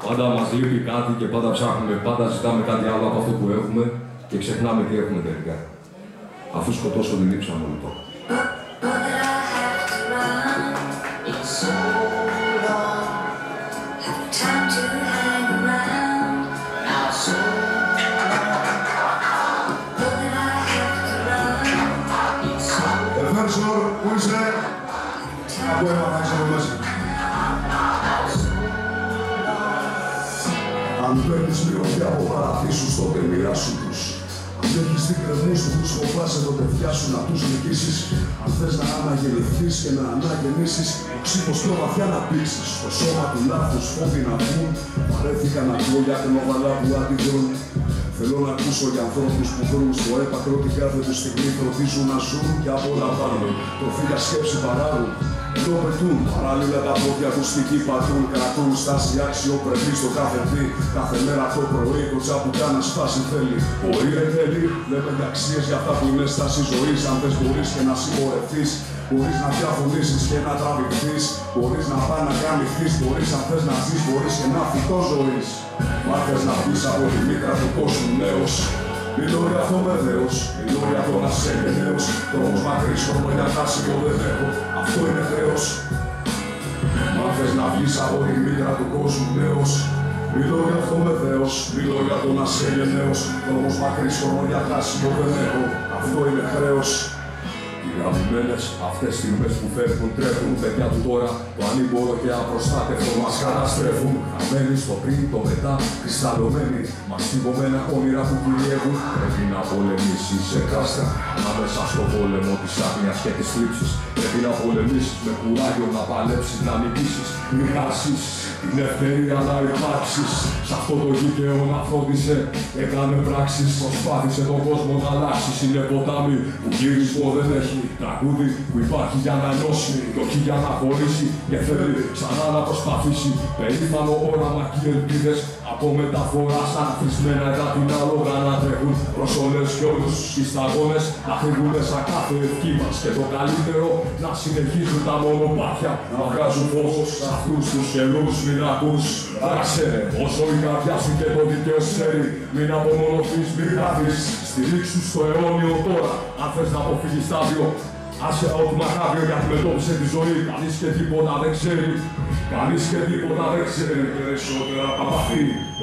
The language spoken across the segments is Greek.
Πάντα μας λείπει κάτι και πάντα ψάχνουμε, πάντα ζητάμε κάτι άλλο από αυτό που έχουμε και ξεχνάμε τι έχουμε τελικά. Αφού σκοτώσω την λείψα μου λοιπόν. Πού είσαι, από έμαθα είσαι εδώ μέσα. Αν παίρνεις μυρωδιά από παραδείσους, τότε μοιράσου τους. Αν έχεις δει κρεμούς που τους φοβάσαι, τότε φτιάσου να τους νικήσεις. Αν θες να αναγεννηθείς και να αναγεννήσεις, οξύπως πιο βαθιά να πήξεις. Στο σώμα του λάθους φόβοι να βγουν, παρέθηκαν να ακούω για κνοβαλά που αντιδρούν. Θέλω να ακούσω για ανθρώπους που βρουν στο έπακρο την κάθε του στιγμή φροντίζουν να ζουν και απολαμβάνουν. Τροφή για σκέψη παράγουν, ενώ πετούν. Παράλληλα τα πόδια τους στη γη πατούν, κρατούν στάση αξιοπρεπή στο κάθε τι. Κάθε μέρα το πρωί το τσαπουτά να σπάσει θέλει. Μπορεί ρε θέλει, λέμε για αξίες για αυτά που είναι στάση ζωής. Αν θες μπορείς και να συμμορευτείς, μπορείς να διαφωνήσεις και να τραβηχθείς. Μπορείς να πάει να γαμηθείς, μπορείς αν θες να ζεις, μπορείς και να φυτό ζωής. Μάθες να πεις από τη μήτρα του κόσμου νέος. Μιλώ για αυτό με Θεός, μιλώ για το να σε νέος. Δρόμος μακρύς, χρόνο για τάση δεν έχω, αυτό είναι χρέος. Μάθες να βγεις από τη μήτρα του κόσμου νέος. Μιλώ για αυτό με Θεός, μιλώ για το να σε νέος. Δρόμος μακρύς, χρόνο για τάση δεν έχω, αυτό είναι χρέος. Οι γραμμένες αυτές στιγμές που φεύγουν, τρέχουν παιδιά του τώρα. Το ανήμπορο και απροστάτευτο μας καταστρέφουν. Χαμένοι στο πριν, το μετά, κρυσταλλωμένοι. Μαστιγωμένα όνειρα που κυριεύουν. Πρέπει να πολεμήσεις σε κάστρα ανάμεσα στο πόλεμο της άγνοιας και της θλίψης. Πρέπει να πολεμήσεις με κουράγιο, να παλέψεις, να νικήσεις. Μην χάσεις την ευκαιρία να υπάρξεις. Σ' αυτό το γήπεδο να φρόντισε, έκανε πράξεις. Προσπάθησε τον κόσμο να αλλάξεις. Είναι ποτάμι που γύρισμα δεν έχει. Τραγούδι που υπάρχει για να νιώσει, και όχι για να χωρίσει. Και θέλει ξανά να προσπαθήσει. Περήφανο όραμα και ελπίδες από μεταφορά σαν αφρισμένα εδάτινα λόγα να τρέχουν προς όλες και όλους τις σταγόνες να φύγουν σαν κάθε ευχή μας. Και το καλύτερο να συνεχίζουν τα μονοπάτια να βγάζουν φως σε αυτούς τους καιρούς. Μην ακούς, δράξε όσο η καρδιά σου και το δίκαιο ξέρει. Μην απομονωθείς, μην χάθεις. Στηρίξου στο αιώνιο τώρα. Αν θες να αποφύγεις τα δύο, άσε ό,τι μακάβριο για αντιμετώπισε τη ζωή. Κανείς και τίποτα δεν ξέρει. Κανείς και τίποτα δεν ξέρει. Περισσότερα θα παθεί.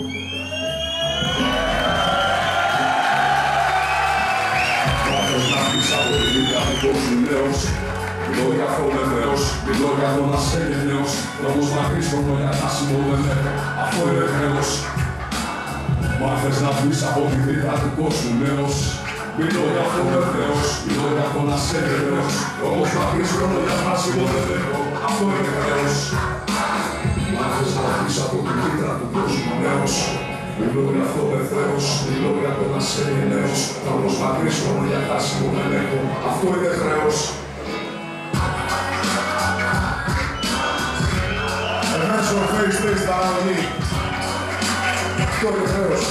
Μάθες να πεις από τη μήτρα του κόσμου νέος. Μιλώ για αυτό με Θεός, μιλώ για το να σε νέος. Όμως μακρύς χρόνο για χάσιμο δεν έχω, αυτό είναι χρέος. Μάθες να πεις από τη μήτρα του κόσμου νέος. Μιλώ για αυτό με Θεός, μιλώ για το να σε νέος. Όμως μακρύς χρόνο για χάσιμο δεν έχω, αυτό είναι χρέος. Μάθες να πεις από τη μήτρα του κόσμου νέος. Μιλώ για αυτό με Θεός, μιλώ για το να σε νέος. Όμως μακρύς χρόνο για χάσιμο δεν έχω, αυτό είναι χρέος. Ευχαριστώ, face τα άλλη. Αυτό είναι χρέος.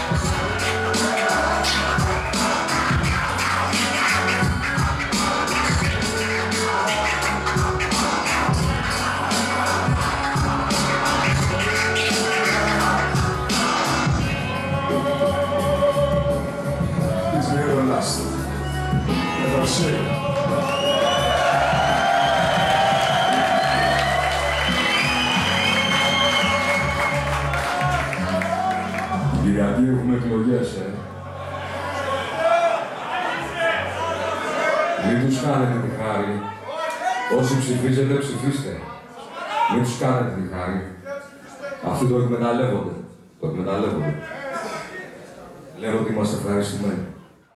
It's never lasting. Never say. Κυριακή έχουμε εκλογές, Μην τους κάνετε τη χάρη. Όσοι ψηφίζετε, ψηφίστε. Μην τους κάνετε τη χάρη. Αυτοί το εκμεταλλεύονται. Το εκμεταλλεύονται. Λένε ότι είμαστε ευχαριστημένοι.